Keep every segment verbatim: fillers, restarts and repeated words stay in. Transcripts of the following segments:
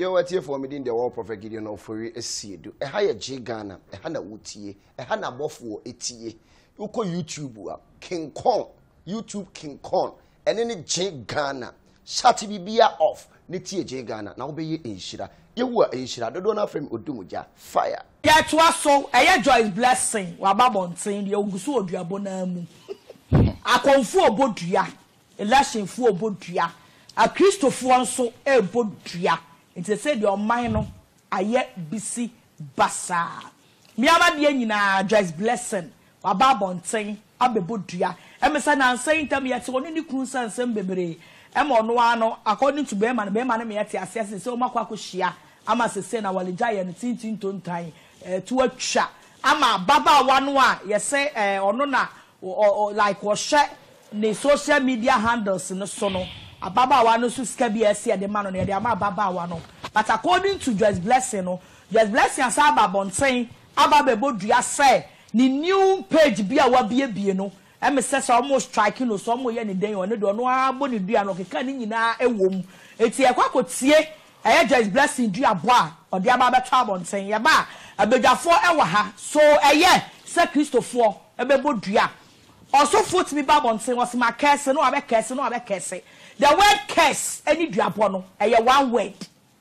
You were here for me in the war prophet Gideon of for a seed. A higher J Ghana, a Hana Wutie, a Hana Bofu, a T. You call YouTube King Kong, YouTube King Kong, and any J Ghana. Shut be off, Niti J Ghana, now be in Shira. You were in Shira, the donor from Udumuja. Fire. Yeah, to us so, a Joyce Blessing, Wababon saying the Ogusu Diabonamu. A confu Bodria, election for Bodria, a Christopher so a Bodria. It's a said your minor, a yet busy bassa. Miama Diana, Joyce Blessing, Wababon saying, Abe Bodria, Emerson and saying to me at only cruise and Sembebre. Emo no ano according to Beman Beman me ati asese se o makwako hia ama sese na walija ye no tintin tontan eh to atwa ama baba wano a ye se eh ono na like wo hye ne social media handles no so no ababa wano so ska bi ese de ma no ne de ama baba wano but according to Joyce Blessing no Joyce Blessing asa aba bonten aba be bodua se ni new page bi a wa bie bie no em say almost striking no so mo ye ni den one do no abo ni dua no keka ni nyina ewom eti e kwakotie eye Joyce Blessing dua bo a ode aba beto abonten ye ba abedwafo e wa ha so eye say Christopher e be bodua also foot me ba bonten was ma curse no abe curse no abe curse the word curse any dua bo no eye one word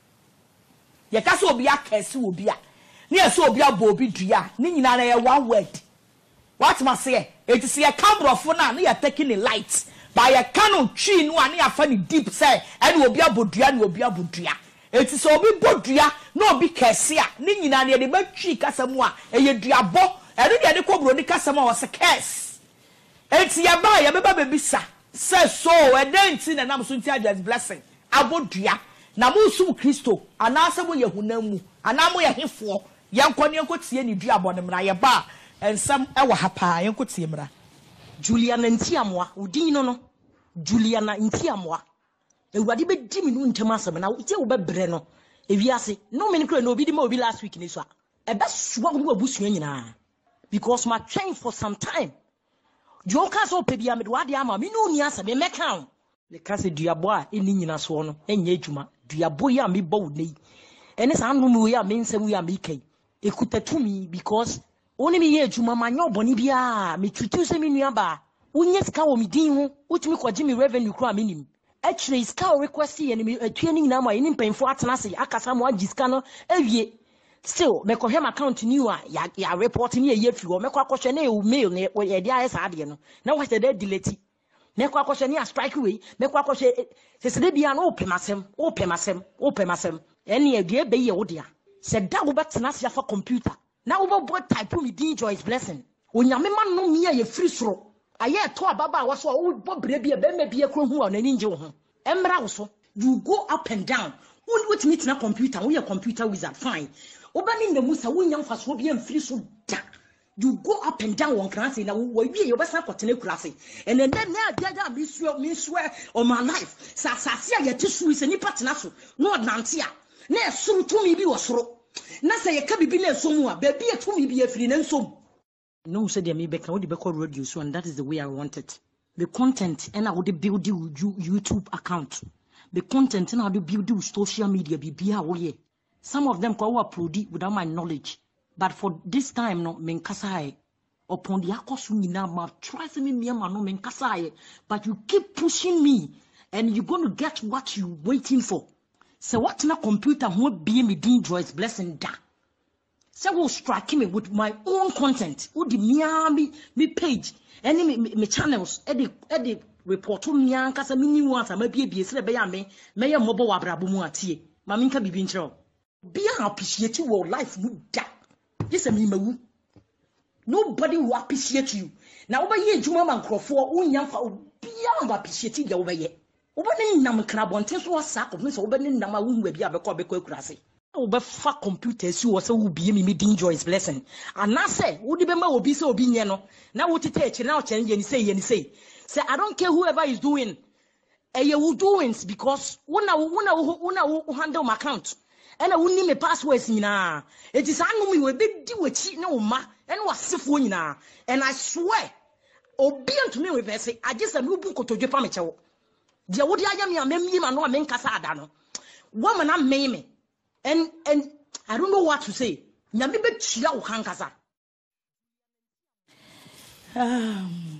ye ka so obi a curse obi a ni e so obi a bo obi dua ni nyina na ye one word. What must say? It is a camera for now. You are taking a light by a canon tree. No one funny deep say, and will be a bodria, will be a bodria. It is all be bodria, no be cassia. Nina near the bed tree casamoa, and you diabo, and the other cobra casamo was a curse. It's your buy a baby bisa. Says so, and then sin and I'm soon Joyce Blessing. A bodria. Namusu Christo, and answer where you know, and I'm where him for. Young Conyan could see any diabo on the bar. And some ewa hapa yanko tiemra Juliana ntiamwa udino no Juliana ntiamwa ewadi be di minu ntema asem na tie wo bebre no ewiase no me nkra no obi di ma obi last week ni so a e be suwa wo abusua nyina because my train for some time jo ka so pe bia me wade ama me no ni asem me meka le ka se duabo a eni nyina so no enye adwuma duabo ya me bo nei ene sa anu me ya me nsem ya me kai ekutatumi because oni mi ye juma manyo boni bia me tutu se mi nuaba unye sika wo mi din ho utumi kwaji mi revenue kro aminim actually sika request ye ni atue ni nyina ma ni mpanfo atena se akasa mo agi sika no awie still me ko hem account ni wa ya, ya report ni ye fi wo me ko akohwe na e mail ne ye dia esa ade no na wa se dey delete me ko akohwe ni a strike way me ko akohwe se se de bia no opemasem opemasem opemasem ene e due be ye wo dia se da wo betena se afa computer na wo bo type me din Joyce Blessing onyame ma no me ye free soro aye to ababa wo so wo bo bre bia be me bia kro hu na ninje wo ho emra wo so you go up and down won what meet na computer wo ye computer wizard fine obani na musa wo nya mfa so bia free so da you go up and down one class na wo wie you besa kotene kurase and then na adaga me swear me swear on my life sa sa sia ye tisu se ni partner so no nante a na esuru to me bi wo soro na say ye ka bibi na esomu a ba bi etumi bi afiri na nsom no say dey me be ka wo dey be call radio so and that is the way I want it the content and I would build you YouTube account the content and I would build you social media bibia wo ye some of them ko upload without my knowledge but for this time no men kasai upon the akosu nyina ma try say me me ma no men kasai but you keep pushing me and you're going to get what you waiting for. So what na computer won't be me din Joyce Blessing da. So will strike me with my own content. Would the me me page any me, me, me channels edit edit report to me and kasa mini ones am be be say be ya me me ya mobo wa brabo mu atie. Ma me nka bibi nkyerɛ. Be appreciate your life mu da. Yes me mawu. Nobody will appreciate you. Now over ye juma man krofo unya fa obi a appreciate you over ye. Obani nam krabonte so wasa me so obani nam awu bia abekọ abekọ akurase obe fa computer si wo se wo bie me din Joyce Blessing anase wo di be ma obi se obi nye no na wo tete echi na o chen ye ni say ye ni say say I don't care whoever is doing eh you will doings because wona wona wona wo handle my account and wo ni me passwords nyina it is anu me we be di wachi na wo ma and wasefo nyina and I swear obi antumi we verse I just am bu kotodwe pa me chewo dia wodi aya me amemi ma no amenkasa ada no woman na me me and and I don't know what to say. Nyame be chia wo kankasa. Um,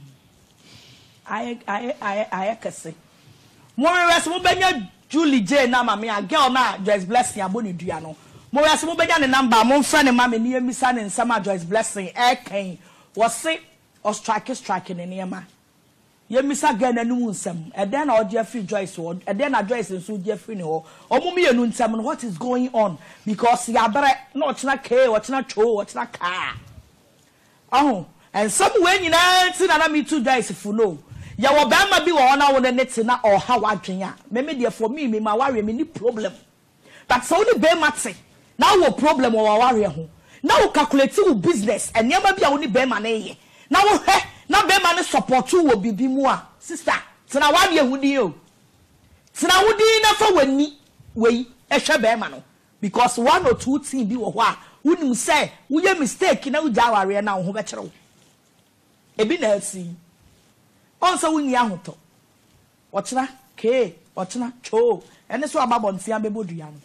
I I I I can say. More rest mo benya Julie J na ma me a girl na Joyce Blessing aboni dua no. Mo rest mo benya ne number mo friend ne ma me ne emisa ne nsama Joyce Blessing e kan was say or strike strike ne niema. Yemisa girl na nu nsam. E den na odi free Joyce wo. E den na Joyce nso odi free ne ho. Omo me enu nsam no what is going on because ya bere na ochina k ochina cho ochina ka. Oh, and somewhere you know na me two Joyce fu no. Ya wo ba ma bi wo na wo ne te na o ha wadwen a me me de for me me ma ware me ni problem but so ni be mate na wo problem wo ware ho na wo calculate wo business enia ma bi a wo ni be ma na ye na wo he na be ma ne support wo bibi mu a sister tena wade ehudi o tena hudi na fa wani wei ehwe be ma no because one or two thing bi wo ho a wonim say wo ye mistake na wo ja ware na wo ho be kire wo ebi na asi also wuni ahoto ochina ke ochina cho ene so ababo ntia bebodua no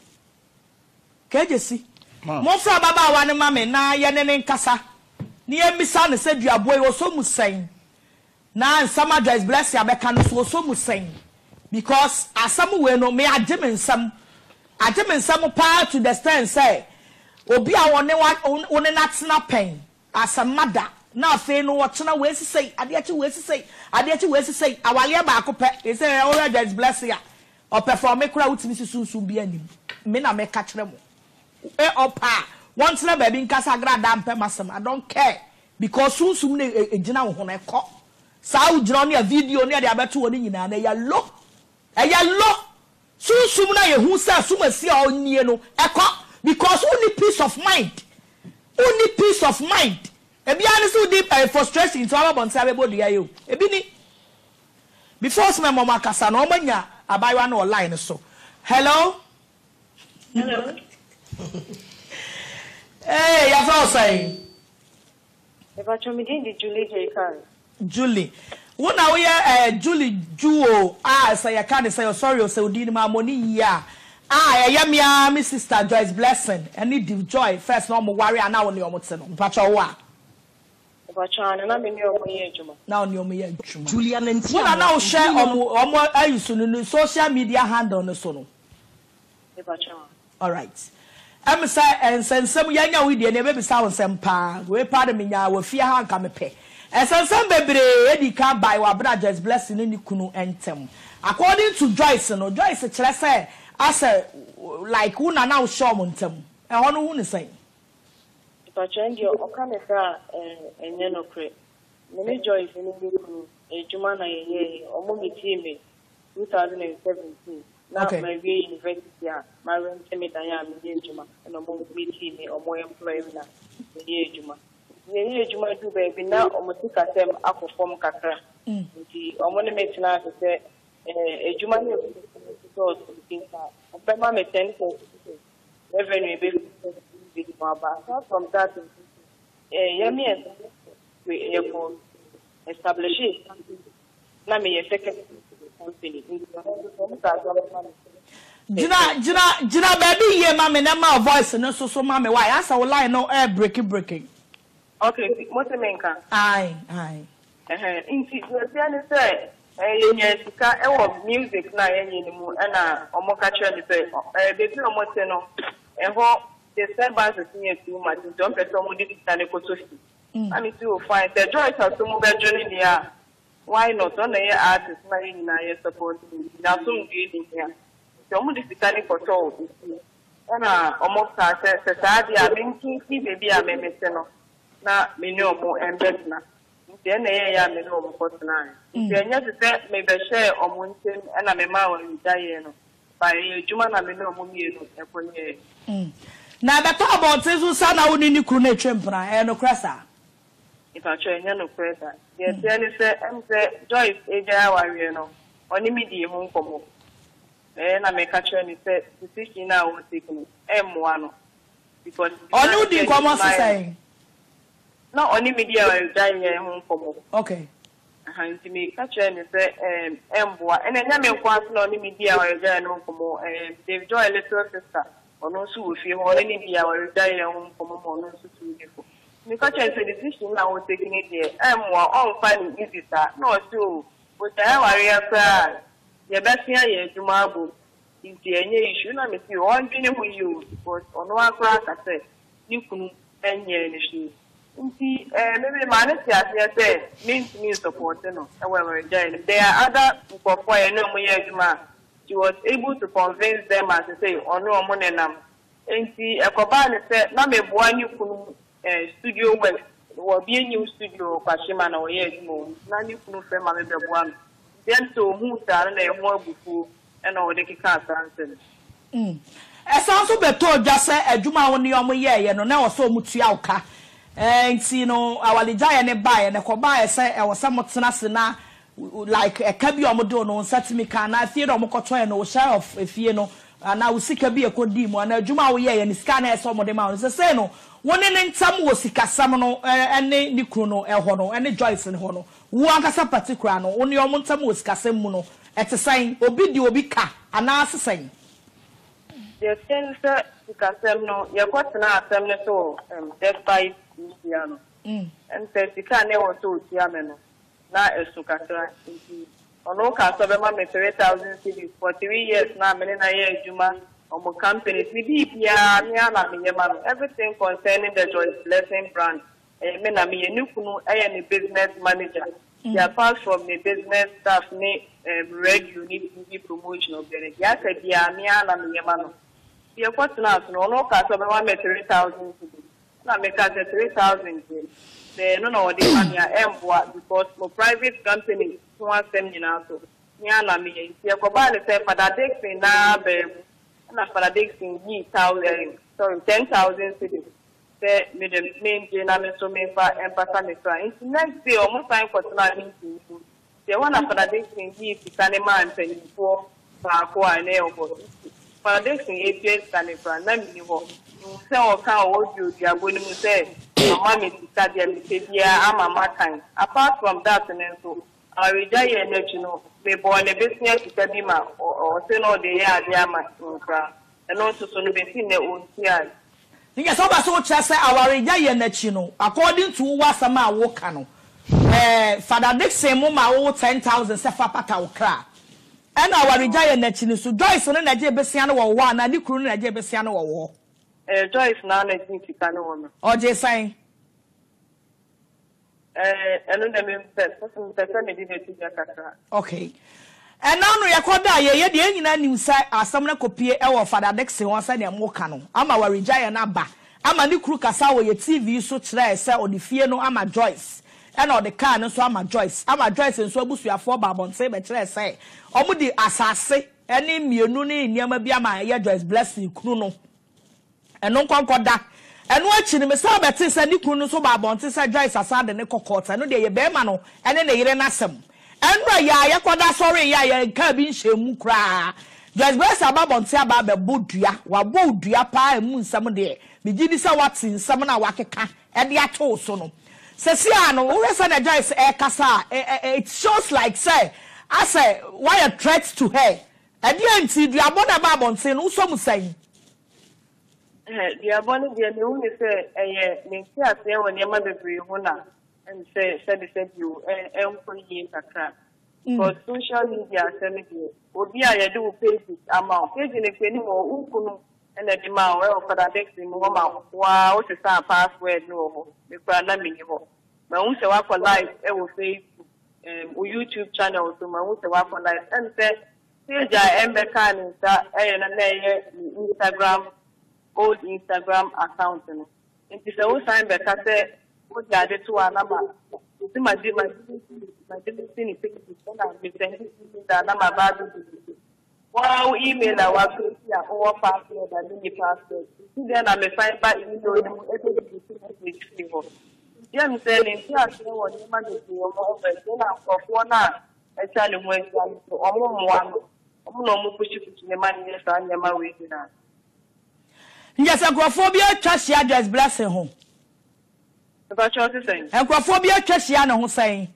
kejesi mo fra baba wa ne mame na ye ne ne nkasa ne ye misa ne se duabo e so musen na nsama Joyce Blessing abeka no so so musen because asam we no me agem nsam agem nsam pa to the stand say obi a wone wone natena pen asamada na fe no watchna we sisei ade achi we sisei ade achi we sisei awale ba akopɛ e say o Joyce Blessing a o perform kura wutimi susu bi anim me na me ka kire mo e opa want na baby nkasa grada ampe masem I don't care because sunsum na ejina wo ho na ekɔ saa ujina no ya video no ya de abeto wo ni nyina na ya lo e ya lo sunsum na ye hu sa sumasi a onnie no ekɔ because only peace of mind only peace of mind ebi ani so deep uh, frustration to our bonsa bebo dia yo ebi ni before some mama kasa no manya abayiwa no online so hello hello hey ya fa say e ba chomi di Julie J Carl Julie wona we uh, Julie Juo ah say ya kan say sorry o say odi ni ma money ya ah ya ya mi sister Joyce Blessing any the joy first no mo worry ana wo ne o mo te no mpacho wo a na me ni omo ye adwuma na oni omo ye adwuma Julia Nanti na na o share omo omo ayusu no social media handle no so no e ba cha all right am say ensensem yanya we de ne be bisa wonsem pa we pa de menya wa fie ha nka me pe ensensem bebre edi ka by wa bra Joyce Blessing ni kunu entem according to Joyce no Joyce kire say as like una na o show mo ntem e hono hu ni say Pachendi okanesa eh enye no kre me Joyce ni ku ejuma na ye omo mitime twenty seventeen na my way university a my rent me dan ya me ejuma na omo mitime omo employee na ye ejuma ye ejuma du be bi na omo tika sem akofom kakra nti omo ne metina se eh ejuma ni so tinka opema me ten for revenue be from that, eh, yes, we have established. Now, me second company. Jina, Jina, Jina, baby, ye, mammy, na my voice, no, so, so, mammy, why? I saw line no air breaking, breaking. Okay, what's the main car? Aye, aye. Eh, in the say, eh, yes, car, music, na anymore, and a omokacha, eh, baby, almost no, and what. The service is near too much. Don't let someone did stand a coach. I mean, to find the Joyce has to move a journey there. Why not? On the artist, marrying in a support. Now, soon be in here. Someone is standing for toll. And almost I said, Society, I mean, maybe I may miss no. Now, me no more and better. Then I am in over for tonight. Then, yes, that may be share on one thing, and I'm a man when you die. By Juma, I'm in no more years. Na beto about sezu sana woni ni kru na twempra e no krasa if I try no krasa yes tell say am say Joyce eja aware no oni mi di ho nkomo eh na me ka try ni say decision na wo take no e moa no because oni di nkomo so say no oni mi di aware ja ho nkomo okay aha nti me ka try ni say em emboa ene nya me kwa so oni mi di aware ja no nkomo eh Dave Joy little sister ono nso wo fie ho ne bia wo retire ho komo ono nso tu difo me ka chen say decision na wo taking it there em wa on find easy sa no so o ta ware ya pra ye besia ye adwuma abo nti enye issue na me si on dwene ho you because ono akra ka say ni kunu enye ne shi nti eh maybe man si ase say means me support no e we retire there are other people for ye no mo ye adwuma. She was able to convince them as to say, "Oh no, I'm not nam." And see, a company said, "Na me buani kunu studio work, or be a new studio, Kashima na oye mo. Na new kunu fe ma me be buani." Then so who tell na ehun agufu, and all the kika answer. Hmm. E sound so beto just say adwuma woni omo ye ye no na wo so mutua uka. Eh nti no awalija ye ne ba ye ne ko ba ye say e wo se motena se na like a kabi omodo no nsati me kan na afie do omokoto no share of afie no na usika bi ekodi mu na adwuma wo ye ye ni sika na eso omode ma no se say no woni ne ntam wo sika sam no ene ni kru no eho no ene Joyce ne ho no wo ankasa particular no woni omo ntam wo sika sam mu no etesan obi di obi ka ana asesen the sense sika sam no ye kwotena asem ne so um despite ya no mm and say sika ne wo so tia me no na esukatra nti ono ka so be ma me three thousand cedis for three years na me na ye adwuma omo companies ni bibia me ana me yema no everything concerning the Joyce Blessing brand eh me na me ye nikunu eh ni business manager mm. apart from the business staff ni um, radio ni T V promotion of the ya ka dia me ana me yema no ye kwatuna so ono ka so be ma me three thousand cedis na me ka three thousand the no no the money emboa because my private company who them nyina so nya na me ye ko ba le say Father Dixon na be na Father Dixon yi thousand sorry ten thousand cedis say me dem main na me so me fa empasa me so in next day almost time for na me the one na Father Dixon yi tikane man pen for ba ko ane obo Father Dixon e pie tikane fra na me ni ho say o kan o di odi aboni mu say mama me tita dia me tebia ama makan apart from that and so our reja energy no me born a business to be ma or say no dey ya dia ma nkra and also so no be tin na o tia nge so ba so cha say our reja energy no according to wasama wo ka no eh Father Dixon mo ma wo ten thousand se fa pata wo kra and our reja energy no so Joyce no na je besia no wo wa na ni kru no na je besia no wo wo eh Joyce na na tin tika no no oje sign eh eno na me person person me di na tika kaka okay and now no yakoda ye ye de nyina nim sai asam na kopie e wo Father Dixon won sai na mo ka no ama wa regaya na ba ama ni kru kasa wo ye T V so kire se odi fie no ama Joyce and all the car no so ama Joyce ama Joyce nso abusuafo ba bonse be kire se omu di asase eni mienu ni niam bia ma ye Joyce Blessing kru no eno nkonkoda eno achi ni me sa beti se ni kru no so ba bonte se Joyce asade ne kokota no de ye be ma no ene ne yire nasem enra ya ye koda sorry ya ye nka bi nhemu kra Joyce Blessing aba bonte aba be bodua wa bodua pa emu nsam de me gidi se wati nsam na wakeka e de ato so no se si ano wo se na Joyce e kasa it shows like say I say why a threat to her e de anti dua bona ba bonte no so mu sai eh dia boni dia me uni se eh me si ase woni ma bebre ho na and say said said you eh eh ko yi kakra for social media se me die obi a ye do page ama page ne pe ni mo ukunu ene di ma o Father Dixon mo ma wa o se sa password no ho me kwa na me ni ho ma un se wa for live e wo Facebook um o YouTube channel so ma un se wa for live and say page a embeka ni sa eh na na ye Instagram old Instagram account no nti se wo sign be ka se wo jade to anama nti ma di ma ma di ni picture na me send da na ma ba do wow email na wa ya o password da ni password nti then na me find ba email no e to di ni ho ya mi se ni ti ase wo ni ma de ti o mo be se na ofo na e cha le mo e cha o mo mo wa o mo no mo pushi pushi ne ma ni sa nya ma we na yes agrophobia twahia Joyce Blessing ho about what you saying agrophobia twahia na ho saying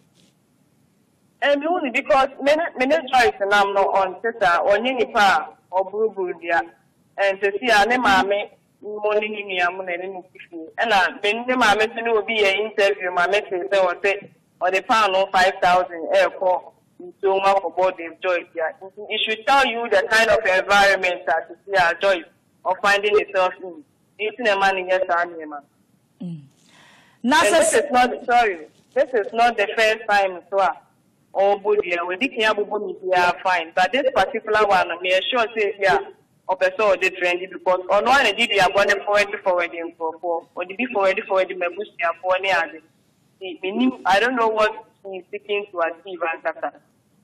and only because many many Joyce na no on teta onye nipa oburu dia and to see a name mammy morning in the morning and I been the mammy to will be an interview my message or say or the pound of five thousand airport so much for body of Joyce. It should tell you the kind of environment that you see our Joyce or finding yourself in. Eating a man in your son, man. This is not sorry. This is not the first time so oh body we did are fine. But this particular one, me sure say yeah, or person the trendy because on one did you are going forward forward for for or the before forward forward the bush for any other. I don't know what he's seeking to achieve and that.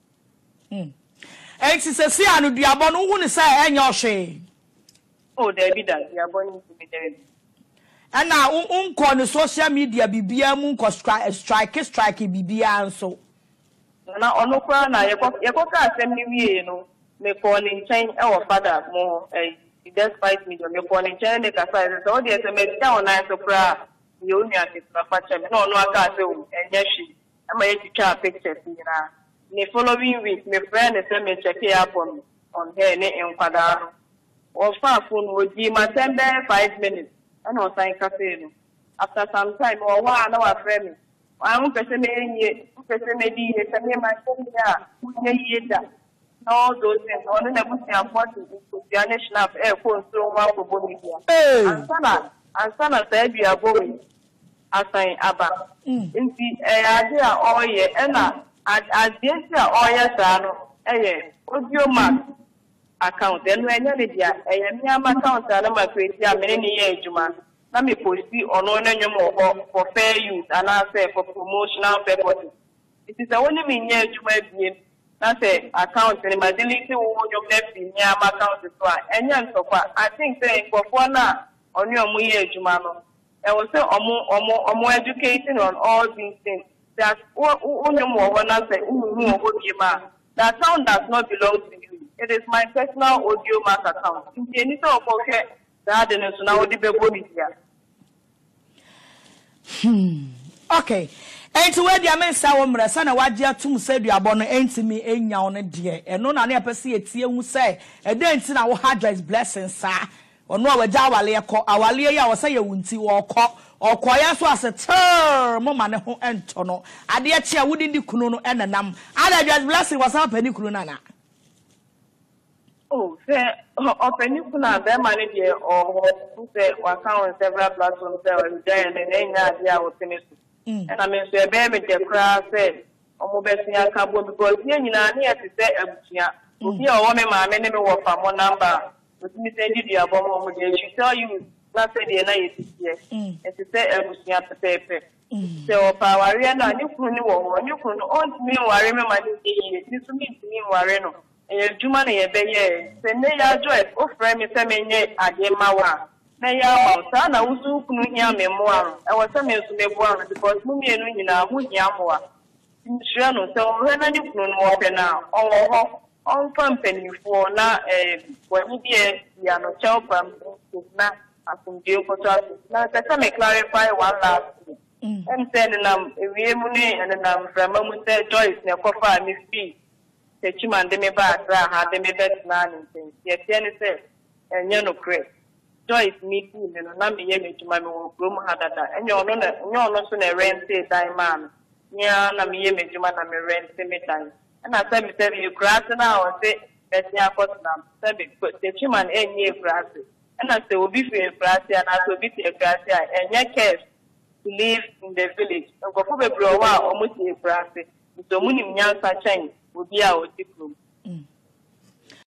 Hmm. And she says, see, I know the abon who say, and your shame. Oh, there be that. The abon to be there. And now, um, on the social media, be be a moon strike, strike, strike, be be and so. Now, on no crown, I have got send me, you know, me calling chain our father more, eh, despite me, me calling chain, the Cassandra, all the S M S down, I so proud. You only have to no, no, I can't do, and yes, she, I'm a to picture, you know. The following week, my friend is sent me check up on on her in Padano. Or far phone would be my ten five minutes. I know sign cafe. After some time, or one hour friend. I won't person me, person maybe, and my son, yeah, no, those things, only the Muslim important to the national airport so well for Bolivia. And Sana, and Sana said, you are going. I say, Abba. In the idea, oh, yeah, and as the oil sano, eh, audio mark account, then when you're there, a young account, and I'm a crazy many years, Juma. Let me post on one for fair use and I say for promotional purposes. It is the only mean year to be that's a account and my deleting one of left in your account as well. And young so far, I think saying for one now on your year, Jumano. I was say or more educating on all these things. That that sound does not belong to you. It is my personal audio mark account. In any sort of okay, that is now the baby here. Hmm. Okay. And to where the amen saw me, son, what dear to say you are born ain't me in your own dear, and no one ever see it here who say, a dance in our hard Joyce Blessing, sir. Or no, a Jawale, our Leah was say you won't see or call. Or quiet was a term, Mamma and Tono. I dear chair wouldn't do Kuno and a num. I just blessing was up any Kunana. Oh, say, or Penicuna, their manager, or who say, one count several platforms and then any idea was finished. And I mean, say, baby, the crowd said, or Mobessia Cabo, because here you are near to say, if you are woman, my many were from one number, with me saying you are bomb, she tell you. Not say the night yes, and to say everything at the paper. So, power, and you couldn't or you couldn't own me or remember this to me to me, Warreno, and Jumani a bay, send they are joy, oh, friend, Mister Mene, at Yemawa. Nay, our son, I was so couldn't hear me more. I was some years to make one because Mummy and Nina would yamwa. Sure, so when I do walk now, or on company for now, when you get Yano Chelpam, now. I can deal for us. Now, let me clarify one last thing. And sending them a money and then I'm from a moment Joyce, no coffee, Miss B. The Chiman de me back, had the me best man and things. Yes, Jenny said, and you know, Chris. Joyce, me too, and I'm the image to my room had that. And you're not a rent, say, die man. Yeah, I'm the image to my rent, semi time. And I said, Mister You grass an hour, say, that's your first name. But the Chiman ain't near grasses. And I say, will be for a grass and I will be for a grass and your case to live in the village. And go for a blower almost a grass. So, Munim Yansa Chang will be our room.